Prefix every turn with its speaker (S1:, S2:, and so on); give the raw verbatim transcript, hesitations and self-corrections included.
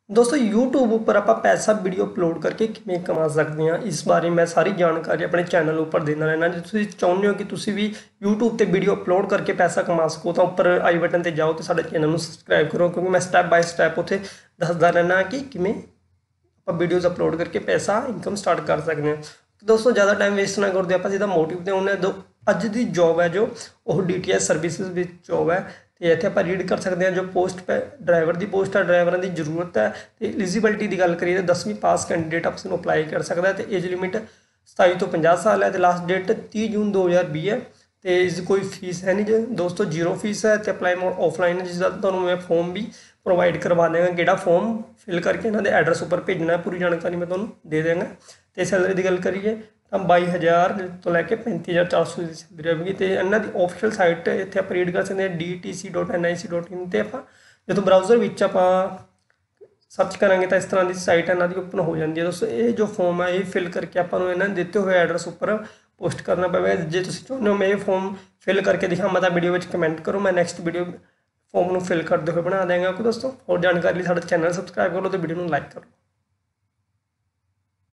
S1: दोस्तों यूट्यूब उपर आप पैसा वीडियो अपलोड करके किमें कमा सकते हैं, इस बारे मैं सारी जानकारी अपने चैनल उपर देना रहना। जो तुसीं चाहुंदे हो कि तुसीं भी यूट्यूब ते वीडियो अपलोड करके पैसा कमा सको तो उपर आई बटन ते जाओ तो साडे चैनल नूं सबसक्राइब करो, क्योंकि मैं स्टैप बाय स्टैप उत्थे दसदा रहना कि किमें आप वीडियोज़ अपलोड करके पैसा इनकम स्टार्ट कर सकते हैं। दोस्तों ज़्यादा टाइम वेस्ट ना करते आप सीधा मोटिव ते आउंदे दो अज दी जॉब है जो वो डी टी एस सर्विसिज विच जॉब है। तो इत्थे आप रीड कर सकते हैं जो पोस्ट पे ड्राइवर की पोस्ट है, ड्राइवरों की जरूरत है। तो एलिजिबिलिटी की गल करिए तो दसवीं पास कैंडीडेट आप इसमें अप्लाई कर सकता है। तो एज लिमिट सताई तो पचास साल है। तो लास्ट डेट तीह जून दो हज़ार भी है। तो इसकी कोई फीस है नहीं जो दोस्तों, जीरो फीस है। तो अप्लाई मोड ऑफलाइन है, जिसका तुहानूं मैं फॉर्म भी प्रोवाइड करवा देंगे, किहड़ा फॉर्म फिल करके इन्होंने एड्रैस उपर भेजना है, पूरी जानकारी मैं तुहानूं दे देंगे। तो सैलरी की गल करिए तो बाई हज़ार तो लैके पैंती हज़ार चार सौ की सैलरी आएगी। तो इन्हों की ऑफिशियल साइट इतने आप रीड कर सकते हैं D T C dot N I C dot in. तो आप जो ब्राउज़र में आप सर्च करेंगे तो इस तरह की साइट इन्हों की ओपन हो जाती है। दोस्तों ये जो फॉर्म है ये फिल करके आपको इन्होंने दिते हुए एड्रैस उपर पोस्ट करना पवेगा। जो तुम चाहते हो मैं ये फॉर्म फिल करके दिखावां तो वीडियो में कमेंट करो, मैं नैक्सट वीडियो फॉर्म में फिल करते हुए बना देंगे आपको। दोस्तों और जानकारी लिए साडा चैनल सबसक्राइब करो तो वीडियो में लाइक करो।